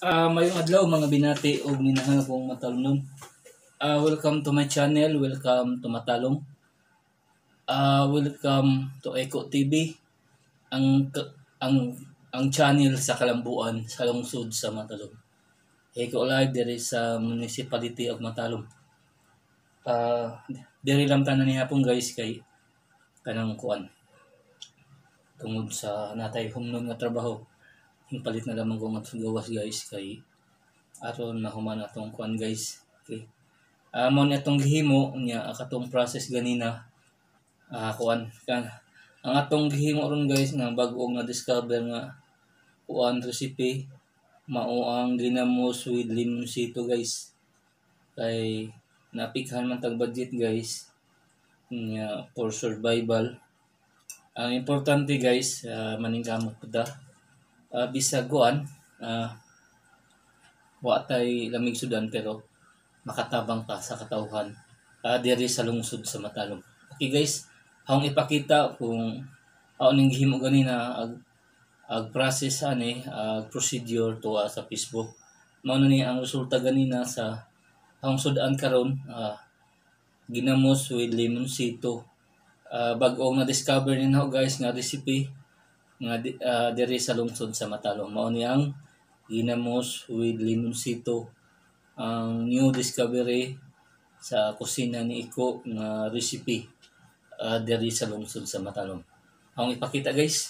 Mayong adlaw mga binati o minahal kong matalong. Welcome to my channel, welcome to Matalong. Welcome to Eco TV, ang ang channel sa Kalambuan sa lungsod sa Matalong. Eco Live diri sa Municipality of Matalong. Diri lang tanan niya pong guys kay kanang kuan. Tungod sa natay humnon nga trabaho. Palit na lamang ko matagawas guys kay aron mahuman atong kuan guys. Okay. Mo ni atong gihimo nya katong process ganina kuan kan ang atong gihimo ron guys nga bag-o nga discover nga kuan recipe mao ang ginamos with limoncito guys. Kay napikhan man tag budget guys nya for survival. Ang importante guys maningkamot pud bisag kuan wa tay lamig sudan pero makatabang ka sa katawhan diri sa lungsod sa Matalong. Okay guys, akong ipakita kung ning gihimo ganina ag process ani procedure to sa Facebook. Mao ni ang resulta ganina sa akong sudan karon ginamos with limoncito. Bag-o na discover ni na guys nga recipe nga diri sa lungsod sa Matalong. Mao ni ang ginamos with limoncito, ang new discovery sa kusina ni Iko nga recipe diri sa lungsod sa Matalong. Akong ipakita guys.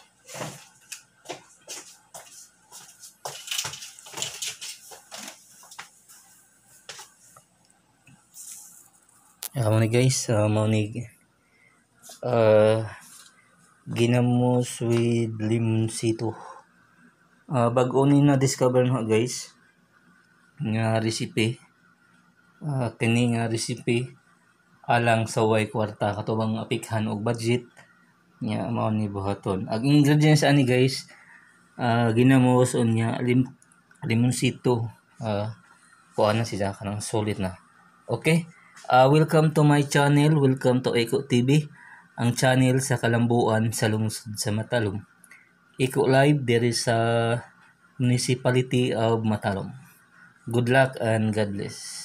Mao ni guys, mao ni ginamos with limoncito. Bag-o ni na discover na guys nga recipe. Kini nga recipe alang sa way kwarta katubang apikhan og budget nya mao ni buhaton. Ang ingredients ani guys ginamos unya limoncito. Kuan na siya kanang solid na. Okay? Welcome to my channel, welcome to Eco TV, ang channel sa Kalambuan sa lungsod sa Matalong. Eco Live diri sa Municipality of Matalong. Good luck and God bless.